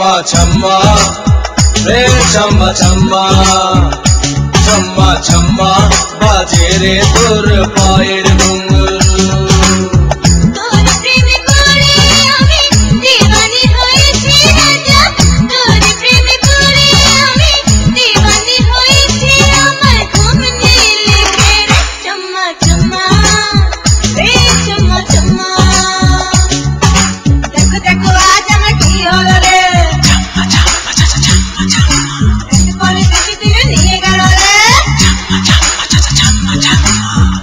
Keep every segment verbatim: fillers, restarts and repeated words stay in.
चम्मा चम्मा रे चम्मा चम्मा चम्मा चम्मा बाजे रे तोर पाয়ের ঘুঙরু তোর প্রেমে পড়ে আমি دیवानी হয়েছি রাজা তোর প্রেমে পড়ে আমি دیवानी হয়েছি আমার ঘুম নীলকে রে চম্মা চম্মা রে চম্মা চম্মা দেখো দেখো আজ আমার কি হলো রে চম্মা চম্মা চম্মা চম্মা একটু পরে দেখি তুই নিয়ে গেল রে চম্মা চম্মা চম্মা চম্মা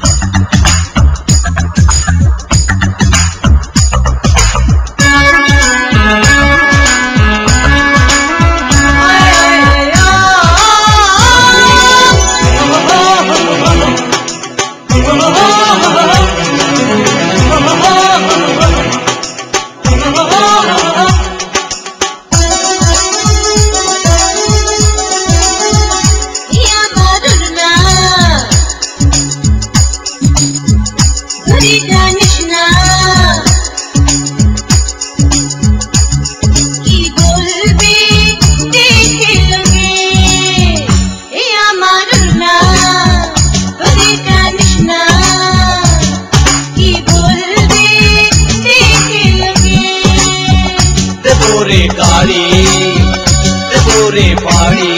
गाड़ी তোরে পাড়ি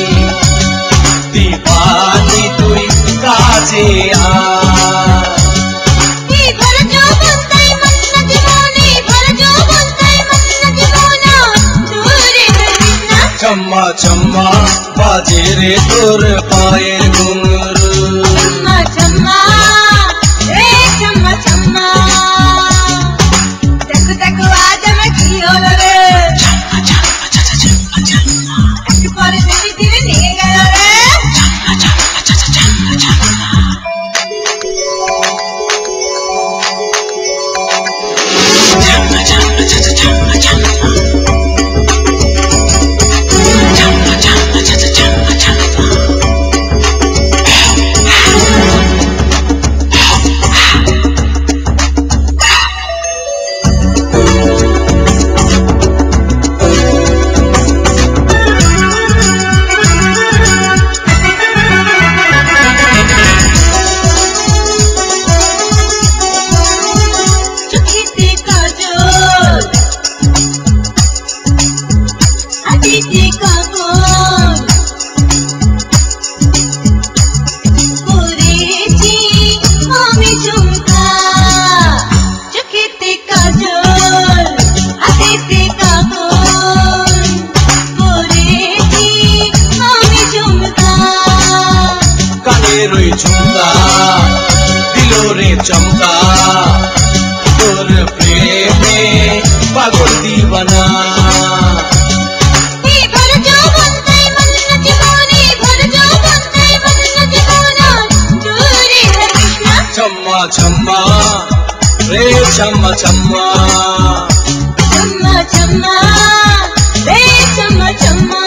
दीवानी তুই কাছে আ এই ভরা যৌবন তাই মন না জীবনে ভরা যৌবন তাই মন না জীবনা দূরে রহিস না চম্মা চম্মা বাজে রে তোর পায়ের ঘুঙরু চম্মা চম্মা রে চম্মা চম্মা দেখো দেখো আজ আমার কি হলো রে পরে দেখি ধীরে নিয়ে গেল রে রই ঝুমকা দিলো রে চমকা তোর প্রেমে পাগল দিবানা এই ভরা যৌবন তাই মন না জীবনে ভরা যৌবন তাই মন না জীবনা দূরে রহিস না চম্মা চম্মা রে চম্মা চম্মা চম্মা চম্মা রে চম্মা চম্মা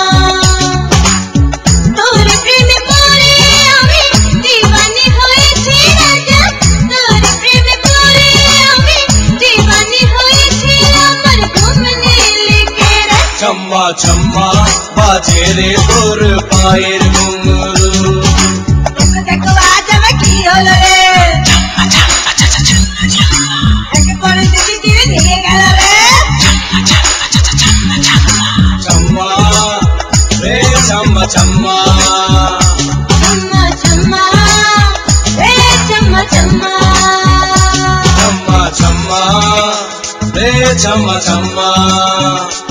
তোর প্রেমে পড়ে আমি دیवानी হয়েছি রাজা তোর প্রেমে পড়ে আমি دیवानी হয়েছি আমার ঘুম নীলকে রে চম্মা চম্মা বাজে রে তোর পায়ের ঘুঙরু দেখো দেখো আজ আমার কি হলো রে চম্মা চম্মা চম্মা চম্মা একটু পরে দেখি ধীরে নিয়ে গেল রে চম্মা চম্মা চম্মা চম্মা চম্মা রে চম্মা চম্মা চম্মা চম্মা রে চম্মা চম্মা চম্মা চম্মা রে চম্মা চম্মা